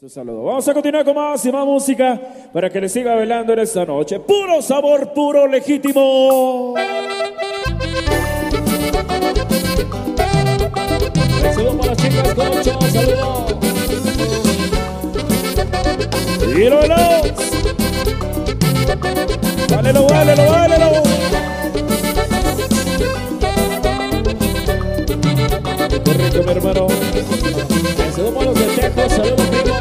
Su saludo. Vamos a continuar con más y más música para que le siga bailando en esta noche. Puro sabor, puro legítimo. Saludos para las chicas con 8, saludos. Y lo bailamos. Válelo, válelo, válelo. Correcto, mi hermano. Saludos para los de Texas, saludos, primo.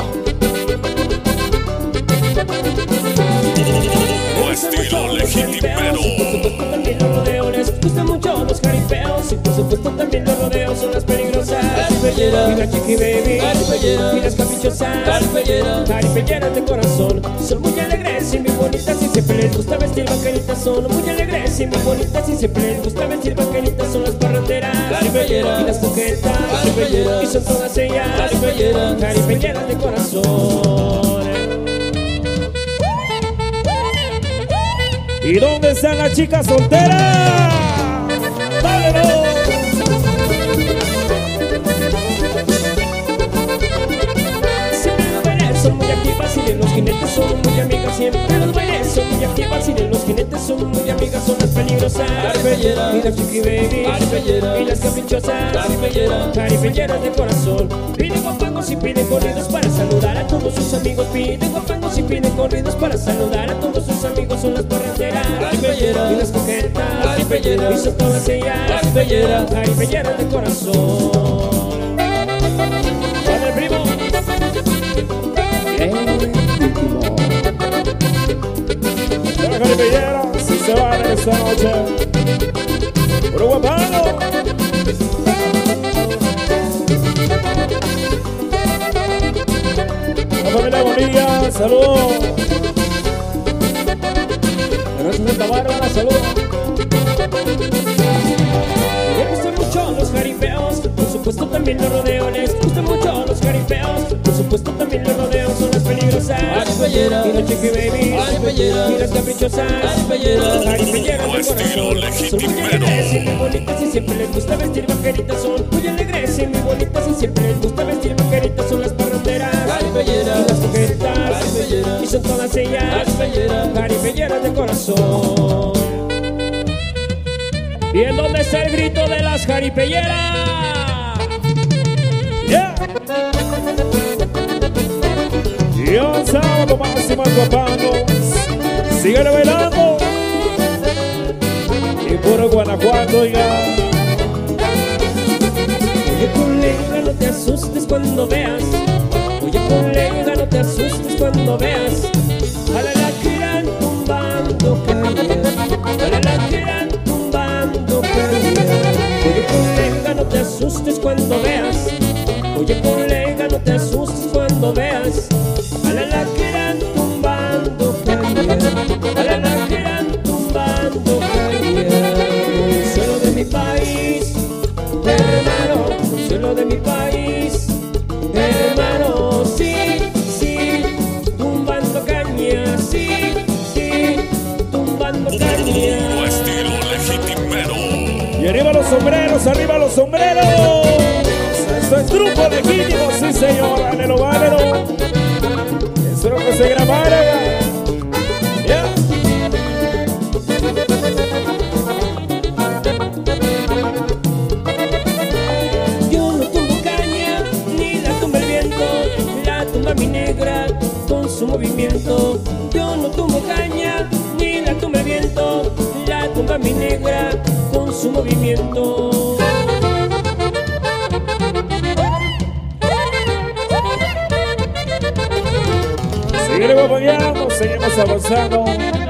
Estilo legitimero. También los rodeos les gustan mucho los jaripeos. Y por supuesto también los rodeos son las peligrosas. Jaripellera, y la chiqui baby, jaripellera, y las caprichosas, jaripellera, jaripelleras de corazón. Son muy alegres y muy bonitas y siempre les gusta vestir vaqueritas. Son muy alegres y muy bonitas y siempre les gusta vestir vaqueritas. Son las parranderas, jaripellera, y las coquetas, jaripellera, y son todas ellas, jaripellera, jaripelleras de corazón. ¿Y dónde están las chicas solteras? ¡Vámonos! Siempre los bailes son muy activas y de los jinetes son muy amigas. Siempre los bailes son muy activas y de los jinetes son muy amigas. Son las peligrosas, jaripellera, y las chiqui baby, jaripellera, y las caprichosas, jaripellera, jaripelleras de corazón. Piden guapangos y piden corridos para saludar a todos sus amigos. Piden guapangos y piden corridos para saludar a todos sus amigos. Son las parranderas, jaripellera, y las coquetas, jaripellera, y son todas ellas, jaripellera, jaripelleras de corazón. ¡Para el primo! La jaripellera, si se van en esta noche. ¡Puro guapano! La familia Bonilla, saludos. Gracias Santa Bárbara, saludos. Les gustan mucho los jaripeos, por supuesto también los rodeos. Les gustan mucho los jaripeos, por supuesto también los rodeos. Son las peligrosas, jaripellera, y las chiqui baby, jaripellera, y las caprichosas, jaripellera, jaripelleras de Estilo corazón. Son muy legitimero. alegres y muy bonitas y siempre les gusta vestir vaqueritas. Son muy alegres y muy bonitas y siempre les gusta vestir vaqueritas. Son las parranderas, jaripellera, y las coquetas, jaripellera, y son todas ellas, jaripellera, jaripelleras de corazón. ¿Y en dónde está el grito de las jaripelleras? ¡Yeah! Y avanzamos con más y más guapanos. Síguele bailando. Y puro Guanajuato, oiga. Oye colega, no te asustes cuando veas. Oye colega, no te asustes cuando veas a la alacrán tumbando caña, a la alacrán tumbando caña. Oye colega, no te asustes cuando veas. Oye colega, no te asustes cuando veas a la alacrán tumbando caña, a la alacrán tumbando caña. Consuelo de mi país, hermano, consuelo de mi país, hermano, sí, sí, tumbando caña, sí, sí, tumbando caña. Estilo legitimero. Y arriba los sombreros, arriba los sombreros. Esto es grupo legítimo, sí señor. Válelo, válelo. Espero que se grabara. Yeah. Yo no tumbo caña, ni la tumba el viento, la tumba mi negra con su movimiento. Yo no tumbo caña, ni la tumba el viento, la tumba mi negra con su movimiento. Seguiremos bailando, seguimos avanzando.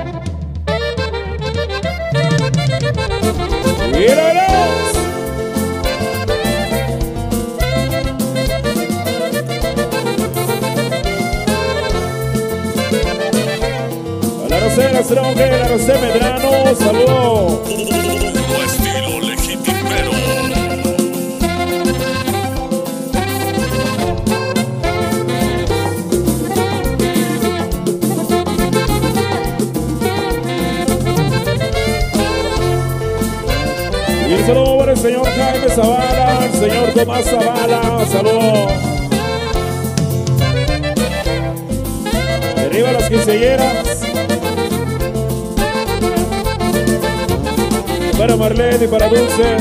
Y lo veremos. A la Rosera Stronge, la Rosé Medrano, saludos. Puro estilo legitimero. Y el saludo para el señor Jaime Zavala, el señor Tomás Zavala, saludos. quinceañeras. Para Marlene y para Dulce.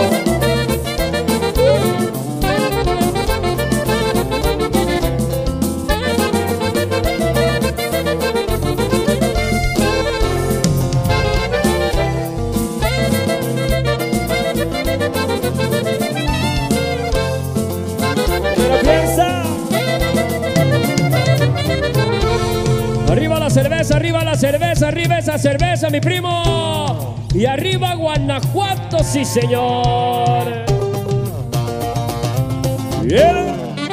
Arriba la cerveza, arriba la cerveza, arriba esa cerveza, mi primo. Y arriba Guanajuato, sí señor. Yeah.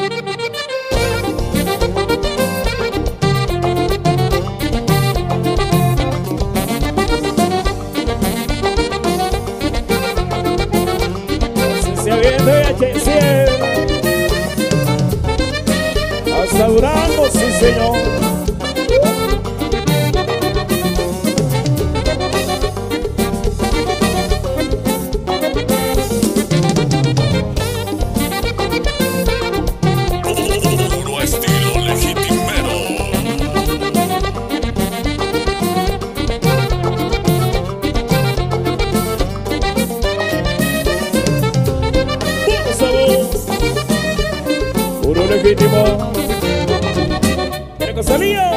Se avienta VH100 hasta Durango, sí señor. Puro estilo legitimero. Puro sabor, puro legítimo. ¿Qué cosa mía?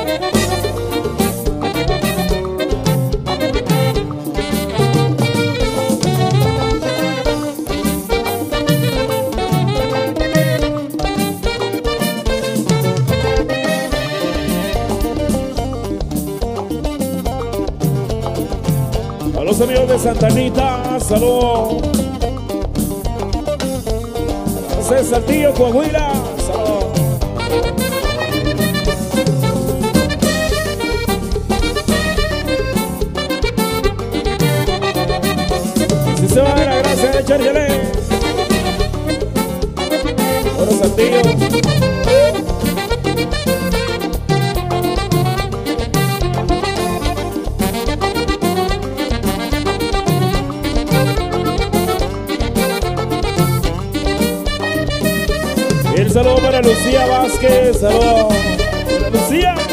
A los amigos de Santa Anita, saludos. A los de Saltillo, Coahuila, saludos. Si se va a la gracia de Chargelé, por Saltillo. El saludo para Lucía Vázquez, saludo para Lucía.